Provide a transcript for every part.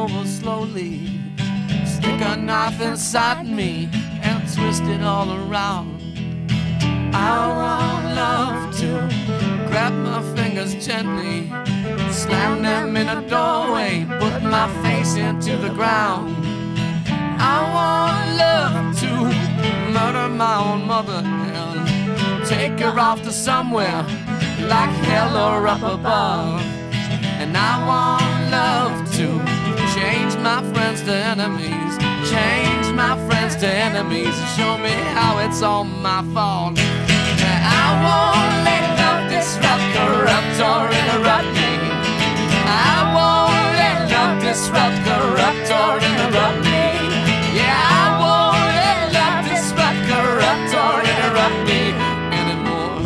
over slowly. Stick a knife inside me and twist it all around. I want love to grab my fingers gently, slam them in a doorway, put my face into the ground. I want love to murder my own mother and take her off to somewhere like hell or up above. And I want love to change my friends to enemies, change my friends to enemies, and show me how it's all my fault. I won't let love disrupt, corrupt, or interrupt me. I won't let love disrupt, corrupt, or interrupt me. Yeah, I won't let love disrupt, corrupt, or interrupt me anymore.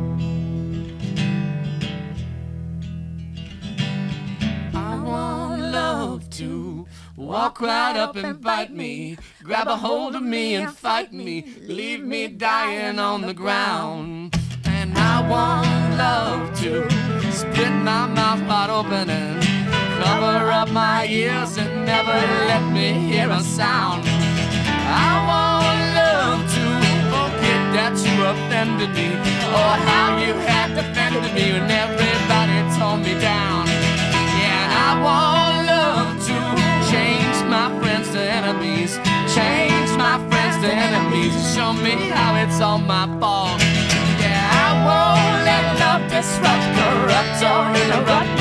I want love to walk right up and bite me, grab a hold of me and fight me, leave me dying on the ground. And I want love to split my mouth wide open and cover up my ears and never let me hear a sound. I want love to forget that you offended me, or how you had defended me when everybody tore me down. Yeah, and I want love to change my friends to enemies, change my friends to enemies, and show me how it's all my fault. Yeah, I won't let love disrupt, corrupt, or interrupt